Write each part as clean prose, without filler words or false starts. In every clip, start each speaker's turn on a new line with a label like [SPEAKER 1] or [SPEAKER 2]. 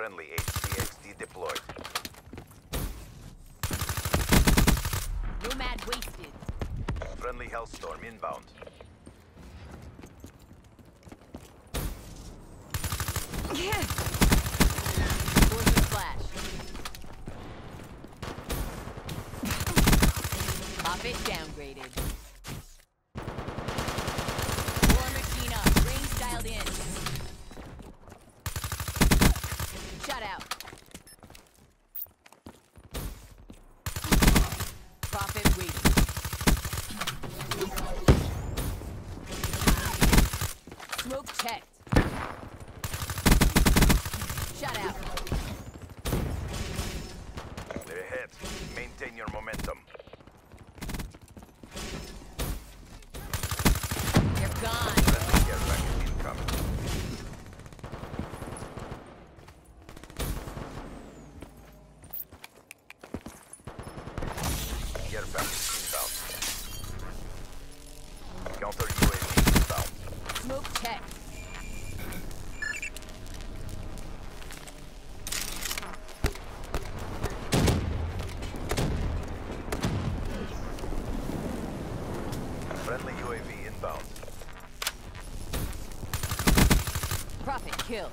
[SPEAKER 1] Friendly HCXD deployed.
[SPEAKER 2] Nomad wasted.
[SPEAKER 1] Friendly Hellstorm inbound.
[SPEAKER 2] Poison flash. Profit downgraded. War machine up. Range dialed in. Shut out. Profit wasted. Smoke checked. Shut out.
[SPEAKER 1] They're ahead. Maintain your momentum.
[SPEAKER 2] You're gone.
[SPEAKER 1] Friendly care package incoming. Care package inbound. Counter UAV inbound.
[SPEAKER 2] Smoke checked.
[SPEAKER 1] Friendly UAV inbound.
[SPEAKER 2] Profit kill.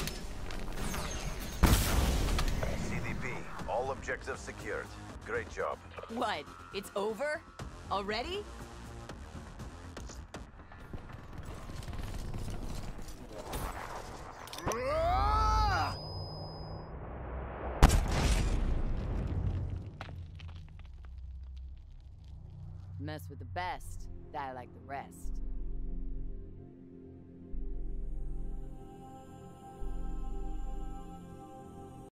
[SPEAKER 1] CDP, all objectives secured. Great job.
[SPEAKER 2] What? It's over? Already? Mess with the best, die like the rest.